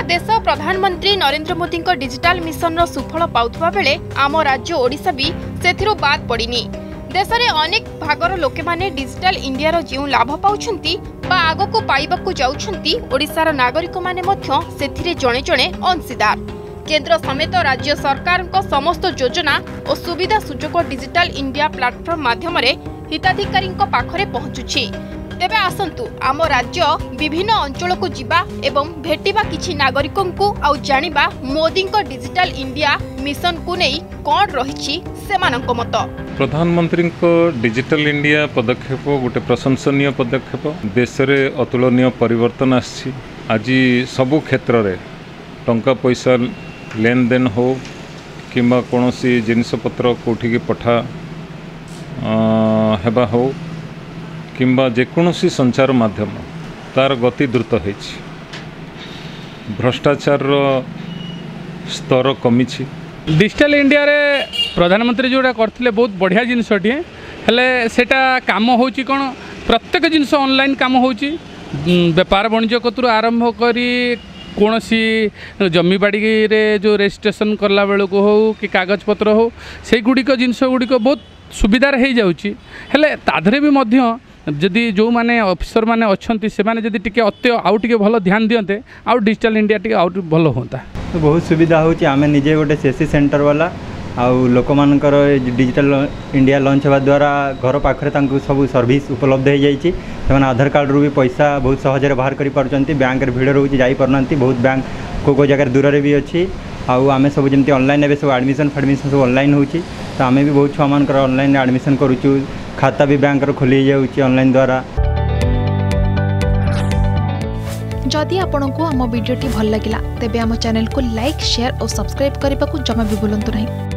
देश प्रधानमंत्री Narendra Modi digital mission सुफल पाउथबा बेले आम राज्य ओडिशा भी सेथिरो बाद पड़िनी। देश में अनेक भागर लोके माने डिजिटल इंडिया जो लाभ पाउछंती बा आगको पाइबाकू जाउछंती ओडिशार नागरिक माने मध्य सेथिरे जणे जणे अंशीदार। केंद्र समेत राज्य सरकार समस्त योजना और सुविधा सुजोग डिजिटल इंडिया प्लाटफॉर्म माध्यम हिताधिकारी पाखरे पहुंचुछि। तेबे आसंतु आम राज्य विभिन्न अंचल को जिबा एवं भेटिबा किछि नागरिकों को आउ जानिबा मोदी डिजिटल इंडिया मिशन को नहीं कौन रही सेमानक मत। प्रधानमंत्री डिजिटल इंडिया पदक्षेप गोटे प्रशंसनीय पदक्षेप। देश में अतुलनीय परिवर्तन आछि। आज सबु क्षेत्र में टंका पैसा लेन देन हो किंबा कोनोसी जिनिसपत्र कोठी पठा हेबा हो किंबा जेकोसी संचार माध्यम तार गति द्रुत है। भ्रष्टाचार स्तर कमी। डिजिटल इंडिया रे प्रधानमंत्री जोड़ा करथिले बहुत बढ़िया जिनसटी हेले सेटा काम होची कोन प्रत्येक जिनस ऑनलाइन काम होची। व्यापार वाणिज्य कतुर आरंभ करी कोनोसी जमी बाड़ी रे जो रजिस्ट्रेशन करला बेलू को हो कि कागज पत्र हो से गुड़िक जिनस गुड़िक बहुत सुविधार हो जाउची। हेले ताधरे भी मध्य जदि जो माने ऑफिसर माने अच्छी से माने जदि टिके आउ टिके भल ध्यान दियंते आउ डिजिटल इंडिया टिके आउ भल होता। तो बहुत सुविधा होची। आमे निजे गोटे सीएससी सेंटर वाला आउ लोक मानकर डिजिटल इंडिया लॉन्च होगा द्वारा घर पाखरे तांको सब सर्विस उपलब्ध हो जाइए। आधार कार्ड रू भी पैसा बहुत सहज बाहर कर पार्टी। बैंक भीड़ रोचे जापना बहुत बैंक को जगह दूर रे भी अच्छी। आमे सब जमी ऑनलाइन एवं सब एडमिशन फैडमिशन सब ऑनलाइन होची। तो आमे भी बहुत छुआ मानकर ऑनलाइन एडमिशन करूँ। खाता भी बैंक खोली जाउची ऑनलाइन द्वारा। जदि आपंक आम भिडी भल लगा तेब आम चैनल को लाइक शेयर और सब्सक्राइब करने को जमा भी भूलु नहीं।